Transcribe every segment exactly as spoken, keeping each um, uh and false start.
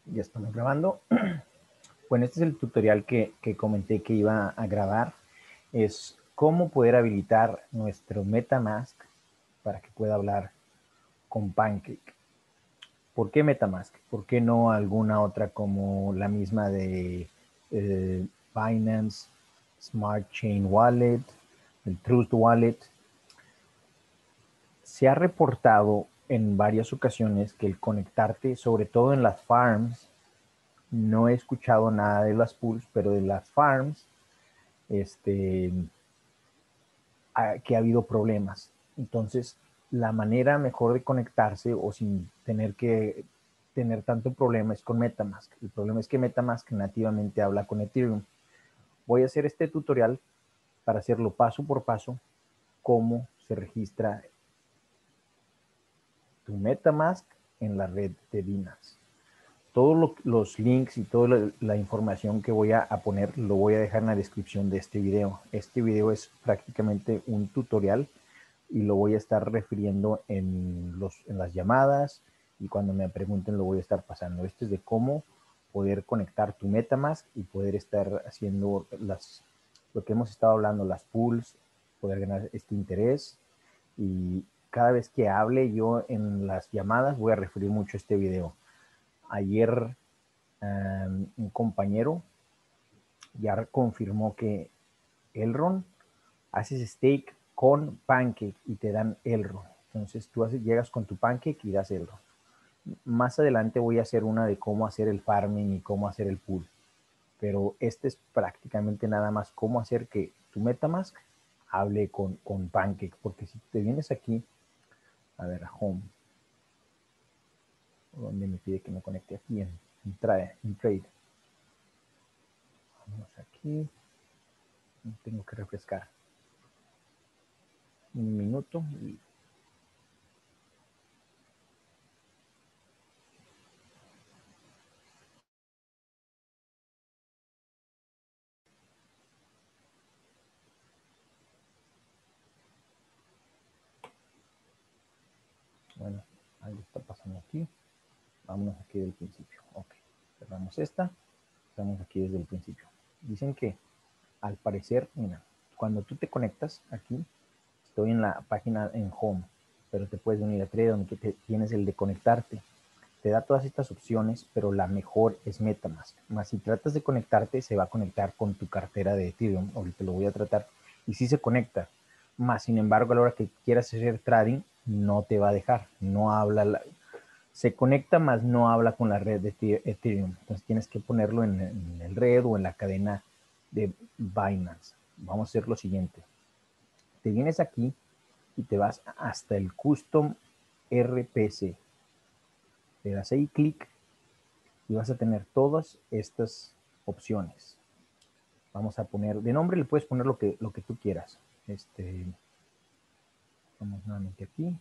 Ya estamos grabando. Bueno, este es el tutorial que, que comenté que iba a grabar. Es cómo poder habilitar nuestro MetaMask para que pueda hablar con Pancake. ¿Por qué MetaMask? ¿Por qué no alguna otra como la misma de eh, Binance, Smart Chain Wallet, el Trust Wallet? Se ha reportado en varias ocasiones que el conectarte, sobre todo en las farms, no he escuchado nada de las pools, pero de las farms, este, ha, que ha habido problemas. Entonces, la manera mejor de conectarse o sin tener que tener tanto problema es con MetaMask. El problema es que MetaMask nativamente habla con Ethereum. Voy a hacer este tutorial para hacerlo paso por paso, cómo se registra tu MetaMask en la red de Binance. Todos lo, los links y toda la, la información que voy a, a poner lo voy a dejar en la descripción de este video. Este video es prácticamente un tutorial y lo voy a estar refiriendo en, los, en las llamadas y cuando me pregunten lo voy a estar pasando. Este es de cómo poder conectar tu MetaMask y poder estar haciendo las, lo que hemos estado hablando, las pools, poder ganar este interés. Y cada vez que hable yo en las llamadas voy a referir mucho a este video. Ayer um, un compañero ya confirmó que Elrond haces stake con Pancake y te dan Elrond. Entonces tú haces, llegas con tu Pancake y das Elrond. Más adelante voy a hacer una de cómo hacer el farming y cómo hacer el pool. Pero este es prácticamente nada más cómo hacer que tu MetaMask hable con, con Pancake. Porque si te vienes aquí, a ver, a Home, donde me pide que me conecte aquí en, en, trade, en trade. Vamos aquí. Tengo que refrescar. Un minuto. Y... Bueno, algo está pasando aquí. Vámonos aquí del principio. Ok. Cerramos esta. Estamos aquí desde el principio. Dicen que al parecer, mira, cuando tú te conectas aquí, estoy en la página en Home, pero te puedes venir a Trade donde te, tienes el de conectarte. Te da todas estas opciones, pero la mejor es MetaMask. Más si tratas de conectarte, se va a conectar con tu cartera de Ethereum. Ahorita lo voy a tratar. Y sí se conecta. Más sin embargo, a la hora que quieras hacer trading, no te va a dejar. No habla, la, se conecta, más no habla con la red de Ethereum. Entonces tienes que ponerlo en, en el red o en la cadena de Binance. Vamos a hacer lo siguiente. Te vienes aquí y te vas hasta el Custom R P C. Le das ahí clic y vas a tener todas estas opciones. Vamos a poner, de nombre le puedes poner lo que, lo que tú quieras. Este, vamos nuevamente aquí.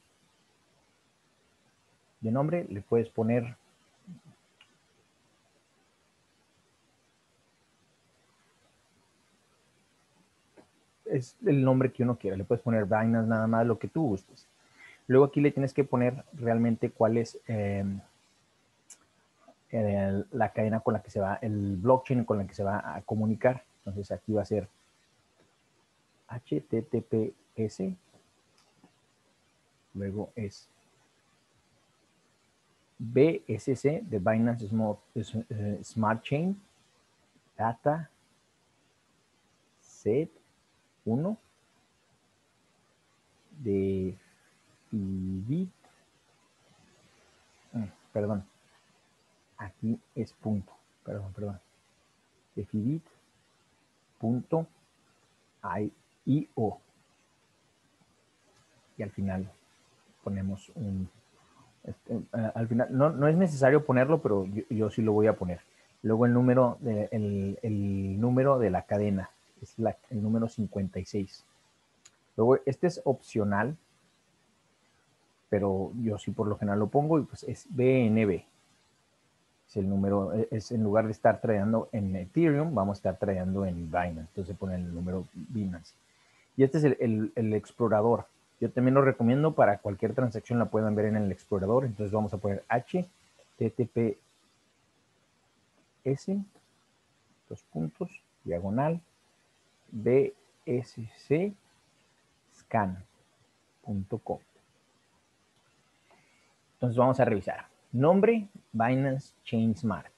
De nombre le puedes poner es el nombre que uno quiera. Le puedes poner Binance nada más, lo que tú gustes. Luego aquí le tienes que poner realmente cuál es eh, el, la cadena con la que se va, el blockchain con la que se va a comunicar. Entonces aquí va a ser H T T P S. Luego es B S C de Binance Smart Chain. Data set uno de Fibit. Perdón. Aquí es punto. Perdón, perdón. De Fibit. Punto I O. Y al final ponemos un... Este, uh, al final, no, no es necesario ponerlo, pero yo, yo sí lo voy a poner. Luego el número de, el, el número de la cadena. Es la, el número cincuenta y seis. Luego, este es opcional, pero yo sí por lo general lo pongo y pues es B N B. Es el número, es en lugar de estar tradeando en Ethereum, vamos a estar tradeando en Binance. Entonces ponen el número Binance. Y este es el, el, el explorador. Yo también lo recomiendo para cualquier transacción la puedan ver en el explorador. Entonces vamos a poner H T T P S, dos puntos, diagonal, B S C scan punto com. Entonces vamos a revisar. Nombre, Binance Chain Smart.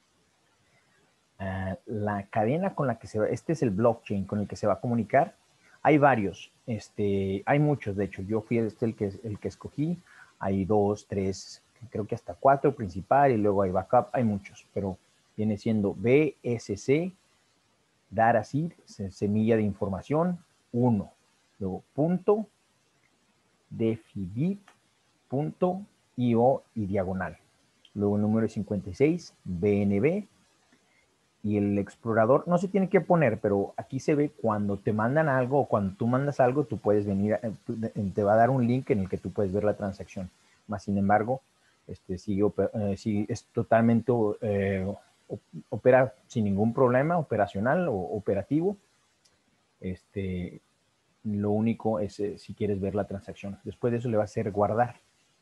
Uh, la cadena con la que se va, este es el blockchain con el que se va a comunicar. Hay varios, este, hay muchos, de hecho, yo fui este el que, el que escogí. Hay dos, tres, creo que hasta cuatro principal y luego hay backup, hay muchos, pero viene siendo B S C, Data Seed, semilla de información, uno, luego punto, defibit, punto, io y diagonal. Luego el número cincuenta y seis, B N B, y el explorador no se tiene que poner, pero aquí se ve cuando te mandan algo o cuando tú mandas algo, tú puedes venir, te va a dar un link en el que tú puedes ver la transacción. Más sin embargo, este, sigue, eh, sigue, es totalmente eh, opera sin ningún problema operacional o operativo. Este, lo único es eh, si quieres ver la transacción. Después de eso le va a hacer guardar.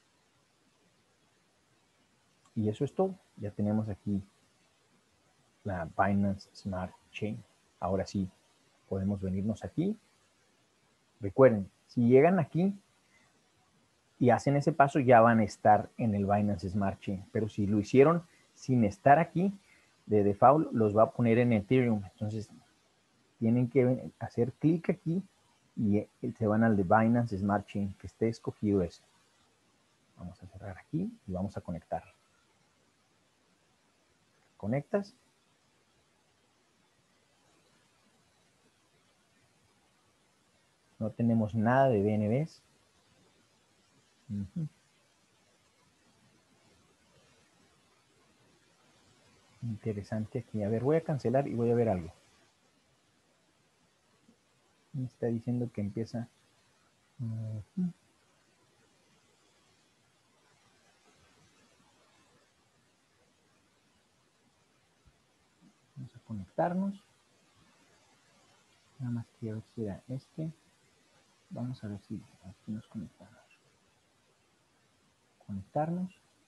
Y eso es todo. Ya tenemos aquí la Binance Smart Chain. Ahora sí, podemos venirnos aquí. Recuerden, si llegan aquí y hacen ese paso, ya van a estar en el Binance Smart Chain. Pero si lo hicieron sin estar aquí, de default los va a poner en Ethereum. Entonces, tienen que hacer clic aquí y se van al de Binance Smart Chain, que esté escogido ese. Vamos a cerrar aquí y vamos a conectar. Conectas. No tenemos nada de B N Bs. Uh-huh. Interesante aquí. A ver, voy a cancelar y voy a ver algo. Me está diciendo que empieza. Uh-huh. Vamos a conectarnos. Nada más quiero ver si era este. Vamos a ver si aquí nos conectamos. Conectarnos.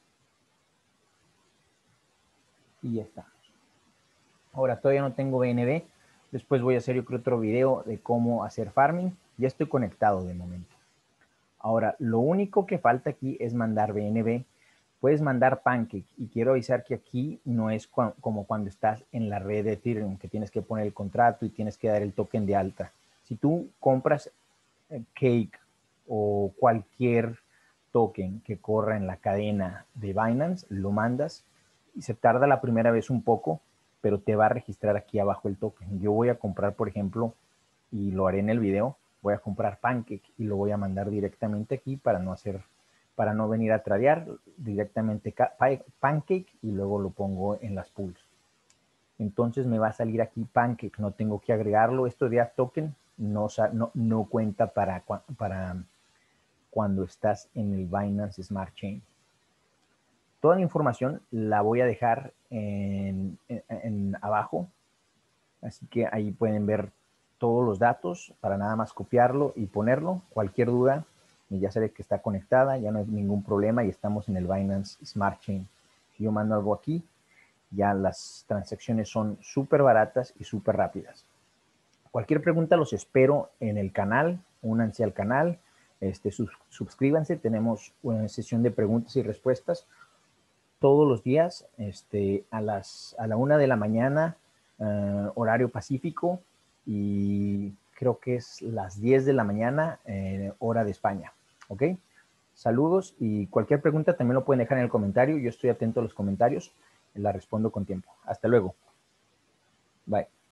Y ya estamos. Ahora todavía no tengo B N B. Después voy a hacer yo creo otro video de cómo hacer farming. Ya estoy conectado de momento. Ahora, lo único que falta aquí es mandar B N B. Puedes mandar Pancake. Y quiero avisar que aquí no es cu como cuando estás en la red de Ethereum, que tienes que poner el contrato y tienes que dar el token de alta. Si tú compras eh, Cake o cualquier token que corra en la cadena de Binance, lo mandas y se tarda la primera vez un poco, pero te va a registrar aquí abajo el token. Yo voy a comprar, por ejemplo, y lo haré en el video, voy a comprar Pancake y lo voy a mandar directamente aquí para no hacer, para no venir a tradear, directamente Pancake y luego lo pongo en las pools. Entonces me va a salir aquí Pancake, no tengo que agregarlo. Esto de Add Token no, no, no cuenta para, para cuando estás en el Binance Smart Chain. Toda la información la voy a dejar en, en, en abajo, así que ahí pueden ver todos los datos para nada más copiarlo y ponerlo. Cualquier duda, ya sabe que está conectada, ya no hay ningún problema y estamos en el Binance Smart Chain. Si yo mando algo aquí, ya las transacciones son súper baratas y súper rápidas. Cualquier pregunta los espero en el canal, únanse al canal, este, sus, suscríbanse, tenemos una sesión de preguntas y respuestas todos los días este, a, las, a la una de la mañana, uh, horario pacífico, y creo que es las diez de la mañana, eh, hora de España. ¿Ok? Saludos y cualquier pregunta también lo pueden dejar en el comentario. Yo estoy atento a los comentarios, la respondo con tiempo. Hasta luego. Bye.